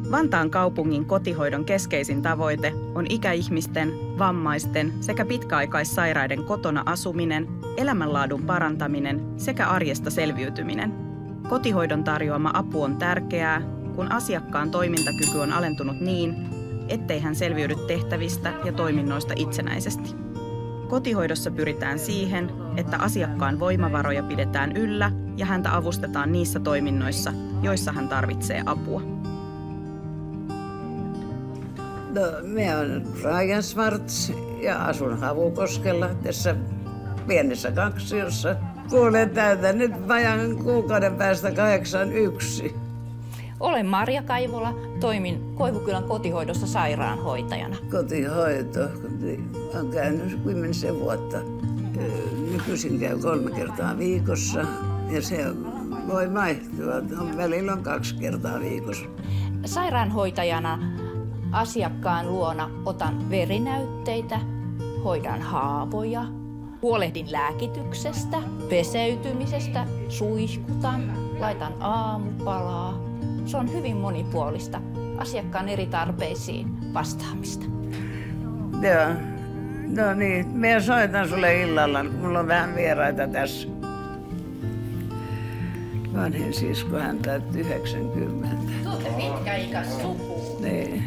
Vantaan kaupungin kotihoidon keskeisin tavoite on ikäihmisten, vammaisten sekä pitkäaikaissairaiden kotona asuminen, elämänlaadun parantaminen sekä arjesta selviytyminen. Kotihoidon tarjoama apu on tärkeää, kun asiakkaan toimintakyky on alentunut niin, ettei hän selviydy tehtävistä ja toiminnoista itsenäisesti. Kotihoidossa pyritään siihen, että asiakkaan voimavaroja pidetään yllä ja häntä avustetaan niissä toiminnoissa, joissa hän tarvitsee apua. No, minä olen Raija Schwarz ja asun Havukoskella tässä pienessä kaksiossa. Kuulen täytän nyt vajaan kuukauden päästä 81. Olen Marja Kaivola, toimin Koivukylän kotihoidossa sairaanhoitajana. Kotihoito on käynyt 10 vuotta. Nykyisin käy 3 kertaa viikossa ja se voi vaihtua. Välillä on 2 kertaa viikossa. Sairaanhoitajana asiakkaan luona otan verinäytteitä, hoidan haavoja, huolehdin lääkityksestä, peseytymisestä, suihkutan, laitan aamupalaa. Se on hyvin monipuolista asiakkaan eri tarpeisiin vastaamista. Joo. No niin, minä soitan sulle illalla, kun mulla on vähän vieraita tässä. Vanhin sisko, hän täytti 90. Tuolta pitkäikäis suku. Niin.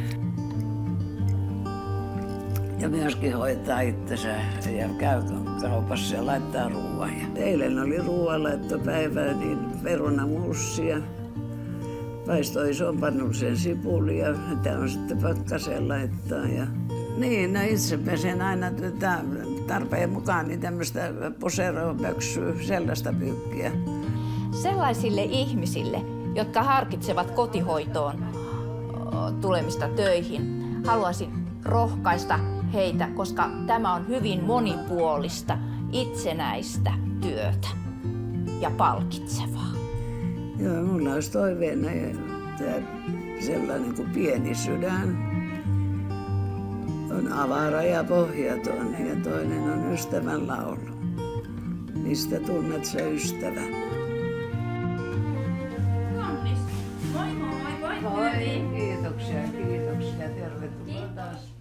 Ja myöskin hoitaa itsensä ja käy kaupassa ja laittaa ruoan. Eilen oli ruoanlaittopäivä, niin perunamussia. Paistoi ison pannullisen sipulia, mitä on sitten pakkaseen laittaa. Ja niin, no itse pesen aina tarpeen mukaan niin tämmöistä poseropöksyä, sellaista pyykkiä. Sellaisille ihmisille, jotka harkitsevat kotihoitoon tulemista töihin, haluaisin rohkaista heitä, koska tämä on hyvin monipuolista, itsenäistä työtä ja palkitsevaa. Joo, mulla olisi toiveena sellainen kuin pieni sydän. On avara ja pohjaton ja toinen on ystävän laulu. Mistä tunnet sä ystävä? Moi moi, voi Kiitoksia, tervetuloa taas.